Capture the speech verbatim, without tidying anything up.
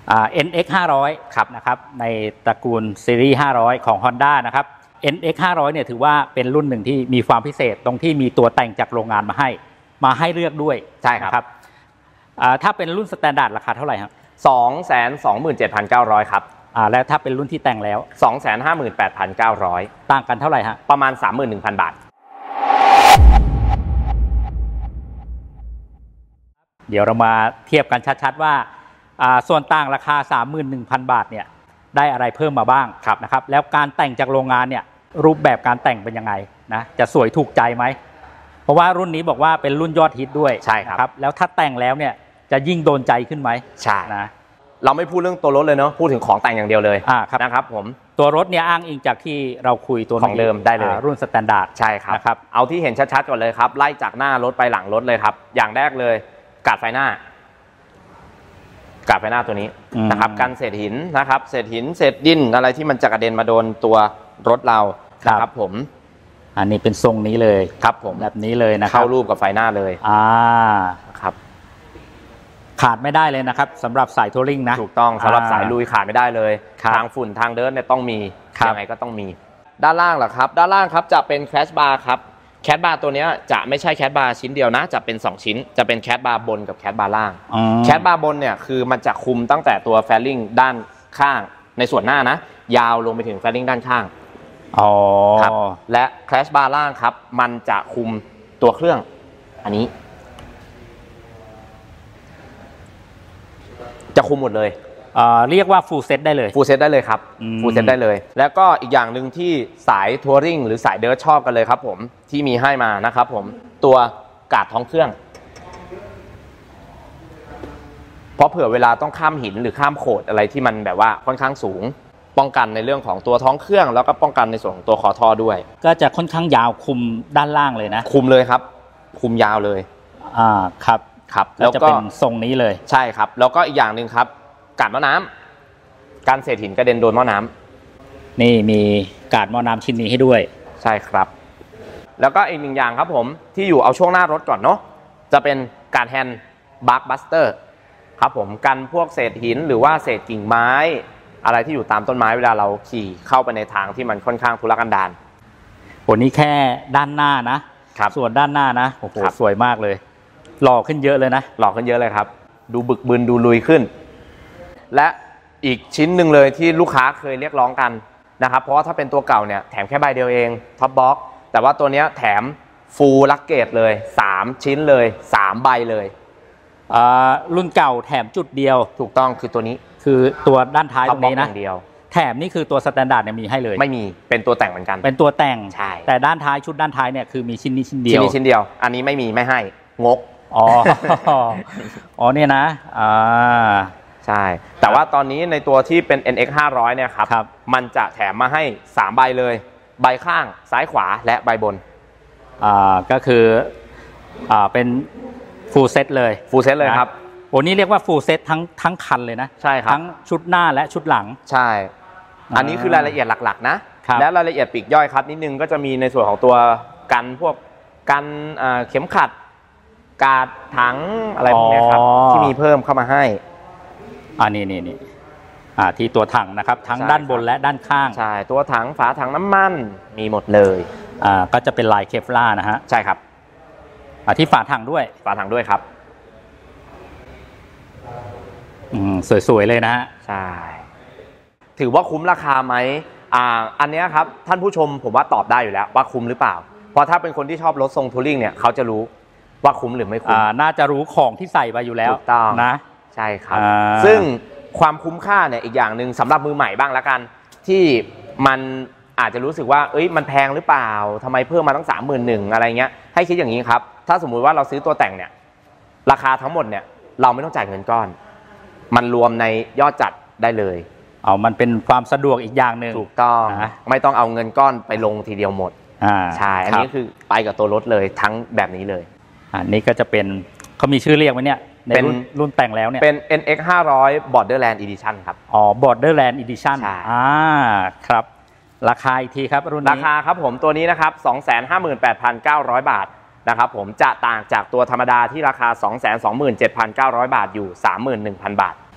เอ็น เอ็กซ์ ห้าร้อยครับนะครับในตระกูลซีรีส์ห้าร้อยของ Honda นะครับ เอ็น เอ็กซ์ ห้าร้อยเนี่ยถือว่าเป็นรุ่นหนึ่งที่มีความพิเศษตรงที่มีตัวแต่งจากโรงงานมาให้มาให้เลือกด้วยใช่ครับถ้าเป็นรุ่นสแตนดาร์ดราคาเท่าไหร่ครับสองแสนสองหมื่นเจ็ดพันเก้าร้อย ครับอ่าแล้วถ้าเป็นรุ่นที่แต่งแล้วสองแสนห้าหมื่นแปดพันเก้าร้อยต่างกันเท่าไหร่ฮะประมาณ สามหมื่นหนึ่งพัน บาทเดี๋ยวเรามาเทียบกันชัดๆว่าส่วนต่างราคา สามหมื่นหนึ่งพัน บาทเนี่ยได้อะไรเพิ่มมาบ้างนะครับแล้วการแต่งจากโรงงานเนี่ยรูปแบบการแต่งเป็นยังไงนะจะสวยถูกใจไหมเพราะว่ารุ่นนี้บอกว่าเป็นรุ่นยอดฮิตด้วยใช่ครับแล้วถ้าแต่งแล้วเนี่ยจะยิ่งโดนใจขึ้นไหมใช่นะเราไม่พูดเรื่องตัวรถเลยเนาะพูดถึงของแต่งอย่างเดียวเลยนะครับผมตัวรถเนี่ยอ้างอิงจากที่เราคุยตัวของเดิมได้เลยรุ่นสแตนดาร์ดใช่ครับนะครับเอาที่เห็นชัดๆก่อนเลยครับไล่จากหน้ารถไปหลังรถเลยครับอย่างแรกเลยกาดไฟหน้ากาดไฟหน้าตัวนี้นะครับกันเศษหินนะครับเศษหินเศษดินอะไรที่มันจะกระเด็นมาโดนตัวรถเราครับผมอันนี้เป็นทรงนี้เลยครับผมแบบนี้เลยนะครับเข้ารูปกับไฟหน้าเลยอ่าครับขาดไม่ได้เลยนะครับสำหรับสายทัวริงนะถูกต้องสำหรับสายลุยขาดไม่ได้เลยทางฝุ่นทางเดินเนี่ยต้องมียังไงก็ต้องมีด้านล่างเหรอครับด้านล่างครับจะเป็นแคชบาร์ครับแคชบาร์ตัวนี้จะไม่ใช่แคชบาร์ชิ้นเดียวนะจะเป็นสองชิ้นจะเป็นแคชบาร์บนกับแคชบาร์ล่างแคชบาร์บนเนี่ยคือมันจะคุมตั้งแต่ตัวแฟลิ่งด้านข้างในส่วนหน้านะยาวลงไปถึงแฟลิ่งด้านข้างอ๋อครับและแคชบาร์ล่างครับมันจะคุมตัวเครื่องอันนี้จะคุมหมดเลยเรียกว่าฟูลเซตได้เลยฟูลเซตได้เลยครับฟูลเซตได้เลยแล้วก็อีกอย่างหนึ่งที่สายทัวริงหรือสายเดิร์ทชอบกันเลยครับผมที่มีให้มานะครับผมตัวกาดท้องเครื่องเพราะเผื่อเวลาต้องข้ามหินหรือข้ามโขดอะไรที่มันแบบว่าค่อนข้างสูงป้องกันในเรื่องของตัวท้องเครื่องแล้วก็ป้องกันในส่วนของตัวคอท่อด้วยก็จะค่อนข้างยาวคุมด้านล่างเลยนะคุมเลยครับคุมยาวเลยอ่าครับครับแล้วจะเป็นทรงนี้เลยใช่ครับแล้วก็อีกอย่างหนึ่งครับกาดหม้อน้ำการเศษหินกระเด็นโดนหม้อน้ำนี่มีกาดหม้อน้ำชิ้นนี้ให้ด้วยใช่ครับแล้วก็อีกหนึ่งอย่างครับผมที่อยู่เอาช่วงหน้ารถก่อนเนาะจะเป็นกาดแฮนด์บัคบัสเตอร์ครับผมกันพวกเศษหินหรือว่าเศษกิ่งไม้อะไรที่อยู่ตามต้นไม้เวลาเราขี่เข้าไปในทางที่มันค่อนข้างทุรกันดารวันนี้แค่ด้านหน้านะครับส่วนด้านหน้านะโอ้โหสวยมากเลยหล่อขึ้นเยอะเลยนะหล่อขึ้นเยอะเลยครับดูบึกบึนดูลุยขึ้นและอีกชิ้นหนึ่งเลยที่ลูกค้าเคยเรียกร้องกันนะครับเพราะว่าถ้าเป็นตัวเก่าเนี่ยแถมแค่ใบเดียวเองท็อปบ็อกแต่ว่าตัวนี้แถมฟูลลักเกตเลยสามชิ้นเลยสามใบเลยรุ่นเก่าแถมจุดเดียวถูกต้องคือตัวนี้คือตัวด้านท้ายตรงนี้นะเดียวแถมนี่คือตัวสแตนดาร์ดเนี่ยมีให้เลยไม่มีเป็นตัวแต่งเหมือนกันเป็นตัวแต่งใช่แต่ด้านท้ายชุดด้านท้ายเนี่ยคือมีชิ้นนี้ชิ้นเดียวชิ้นนี้ชิ้นเดียวอันนี้ไม่มีไม่ให้งกอ๋ออ๋อเนี่ยนะอ่าใช่แต่ว่าตอนนี้ในตัวที่เป็น เอ็น เอ็กซ์ ห้าร้อยเนี่ยครับมันจะแถมมาให้สามใบเลยใบข้างซ้ายขวาและใบบนอ่าก็คืออ่าเป็นฟูลเซตเลยฟูลเซตเลยครับโอ้นี่เรียกว่าฟูลเซตทั้งทั้งคันเลยนะใช่ครับทั้งชุดหน้าและชุดหลังใช่อันนี้คือรายละเอียดหลักๆนะและรายละเอียดปลีกย่อยครับนิดนึงก็จะมีในส่วนของตัวกันพวกกันเข็มขัดกาดถังอะไรพวกนี้ครับที่มีเพิ่มเข้ามาให้อ่านี่นี่นี่อ่าที่ตัวถังนะครับทั้งด้านบนและด้านข้างใช่ตัวถังฝาถังน้ำมันมีหมดเลยอ่าก็จะเป็นลายเคฟลาร์นะฮะใช่ครับอ่าที่ฝาถังด้วยฝาถังด้วยครับอืมสวยๆเลยนะฮะใช่ถือว่าคุ้มราคาไหมอ่าอันนี้ครับท่านผู้ชมผมว่าตอบได้อยู่แล้วว่าคุ้มหรือเปล่าเพราะถ้าเป็นคนที่ชอบรถทรงทัวริงเนี่ยเขาจะรู้ว่าคุ้มหรือไม่คุ้มอ่าน่าจะรู้ของที่ใส่มาอยู่แล้วถูกต้องนะใช่ครับซึ่งความคุ้มค่าเนี่ยอีกอย่างหนึ่งสำหรับมือใหม่บ้างละกันที่มันอาจจะรู้สึกว่าเอ้ยมันแพงหรือเปล่าทำไมเพิ่มมาตั้งสามหมื่นหนึ่งอะไรเงี้ยให้คิดอย่างนี้ครับถ้าสมมุติว่าเราซื้อตัวแต่งเนี่ยราคาทั้งหมดเนี่ยเราไม่ต้องจ่ายเงินก้อนมันรวมในยอดจัดได้เลยเอามันเป็นความสะดวกอีกอย่างหนึ่งถูกต้องไม่ต้องเอาเงินก้อนไปลงทีเดียวหมดอ่าใช่อันนี้คือไปกับตัวรถเลยทั้งแบบนี้เลยอันนี้ก็จะเป็นเขามีชื่อเรียกไหมเนี่ยในรุ่นรุ่นแต่งแล้วเนี่ยเป็น เอ็น เอ็กซ์ ห้าร้อย Borderland Edition ครับอ๋อ Borderland Edition อ่าครับราคาอีกทีครับรุ่นนี้ราคาครับผมตัวนี้นะครับ สองแสนห้าหมื่นแปดพันเก้าร้อย บาทนะครับผมจะต่างจากตัวธรรมดาที่ราคา สองแสนสองหมื่นเจ็ดพันเก้าร้อย บาทอยู่ สามหมื่นหนึ่งพัน บาท